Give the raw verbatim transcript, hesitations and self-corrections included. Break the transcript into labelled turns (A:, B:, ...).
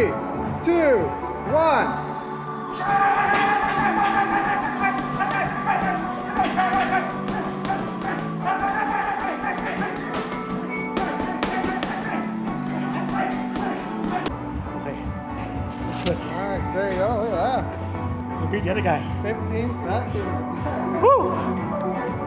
A: Three, two, one. Nice, there you go, look at that.
B: You beat the other guy.
A: fifteen seconds.
B: Woo!